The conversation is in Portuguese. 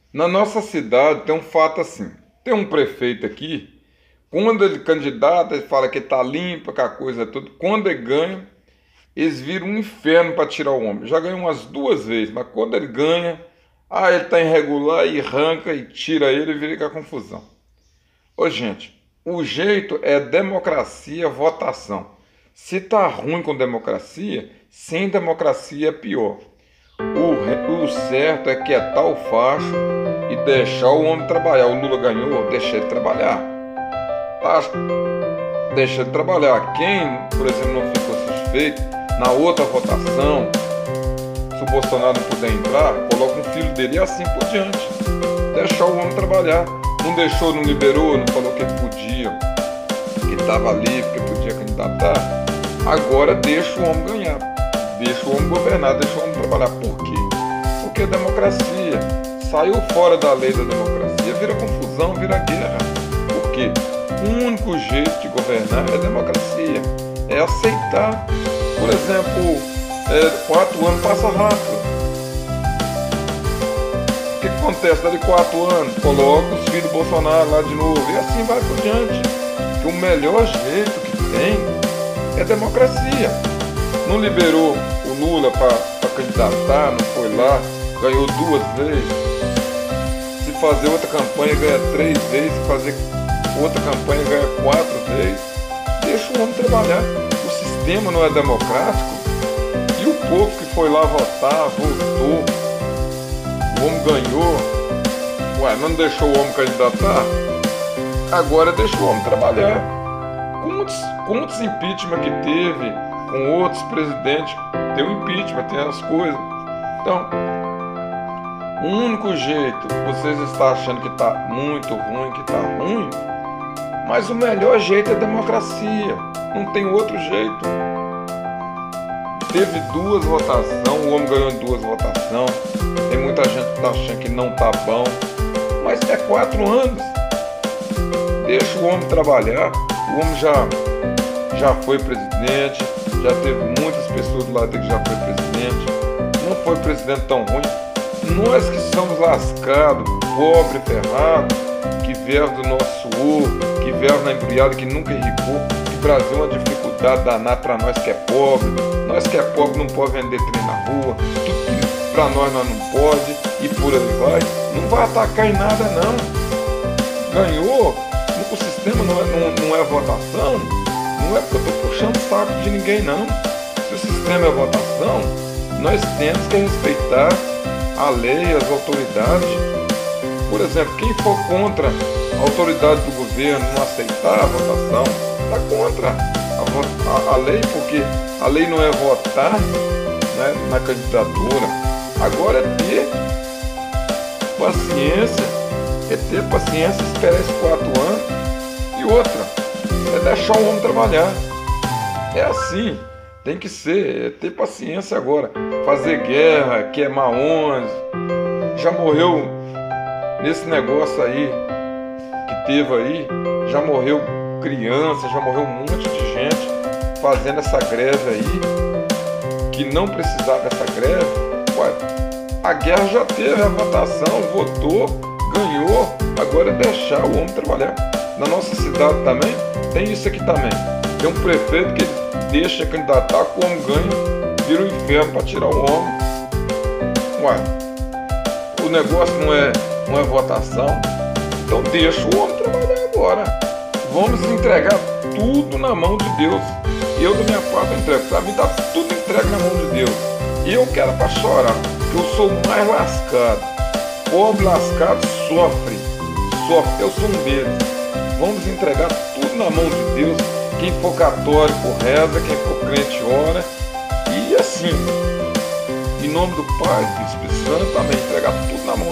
Na nossa cidade tem um fato assim. Tem um prefeito aqui, quando ele candidata, ele fala que tá limpa, que a coisa é tudo. Quando ele ganha, eles viram um inferno para tirar o homem. Já ganhou umas duas vezes, mas quando ele ganha, ele tá irregular e arranca e tira ele e vira com a confusão. Ô gente, o jeito é democracia, votação. Se tá ruim com democracia, sem democracia é pior. O certo é quietar o facho e deixar o homem trabalhar. O Lula ganhou, deixa ele trabalhar. Tá? Deixa ele trabalhar. Quem, por exemplo, não ficou suspeito, na outra votação, se o Bolsonaro não puder entrar, coloca um filho dele e assim por diante. Deixar o homem trabalhar. Não deixou, não liberou, não falou que ele podia, que estava livre, que podia candidatar. Agora deixa o homem ganhar. Deixa o homem governar, deixa o homem trabalhar. Por quê? Porque a democracia saiu fora da lei da democracia, vira confusão, vira guerra. Por quê? O único jeito de governar é democracia, é aceitar. Por exemplo, 4 anos passa rápido. O que acontece dali 4 anos? Coloca os filhos do Bolsonaro lá de novo e assim vai por diante. Que o melhor jeito que tem é democracia. Não liberou o Lula para candidatar, não foi lá, ganhou 2 vezes. Se fazer outra campanha ganha 3 vezes, se fazer outra campanha ganha 4 vezes. Deixa o homem trabalhar. O sistema não é democrático e o povo que foi lá votar, votou, o homem ganhou. Ué, não deixou o homem candidatar? Agora deixa o homem trabalhar. Quantos impeachment que teve com outros presidentes? Tem o impeachment, tem as coisas. Então, o único jeito, vocês estão achando que está muito ruim, que está ruim, mas o melhor jeito é democracia. Não tem outro jeito. Teve 2 votações, o homem ganhou em 2 votações. Tem muita gente que está achando que não está bom, mas é 4 anos. Deixa o homem trabalhar. O homem já foi presidente, já teve muitas pessoas do lado dele que já foi presidente. Não foi presidente tão ruim. Nós que somos lascados, pobres, ferrados, que vieram do nosso suor, que vieram na embriagada, que nunca enricou, que o Brasil é uma dificuldade danada para nós que é pobre. Nós que é pobre não pode vender trem na rua, tudo que para nós não pode, e por aí vai. Não vai atacar em nada não. Ganhou, o sistema não é votação, não é porque eu estou puxando o saco de ninguém não. Se o sistema é votação, nós temos que respeitar a lei, as autoridades. Por exemplo, quem for contra a autoridade do governo não aceitar a votação, está contra a lei, porque a lei não é votar, né, na candidatura. Agora é ter paciência, esperar esses 4 anos. E outra, é deixar o homem trabalhar. É assim, tem que ser, é ter paciência agora. Fazer guerra, queimar ônibus. Já morreu nesse negócio aí que teve aí, já morreu criança, já morreu um monte de gente fazendo essa greve aí, que não precisava dessa greve. Ué, a guerra já teve, a votação, votou, ganhou, agora é deixar o homem trabalhar. Na nossa cidade também tem isso aqui também. Tem um prefeito que deixa candidatar, que o homem ganha, vira um inferno para tirar o homem. Ué, o negócio não é votação, então deixa o homem trabalhar agora. Vamos entregar tudo na mão de Deus. Eu, da minha parte, entrego. Para mim, tá tudo entregue na mão de Deus. E eu quero para chorar, porque eu sou o mais lascado. Pobre lascado sofre. Eu sou um deles. Vamos entregar tudo na mão de Deus. Quem for católico reza, quem for crente ora. E assim, em nome do Pai, do Espírito Santo, também entregar tudo na mão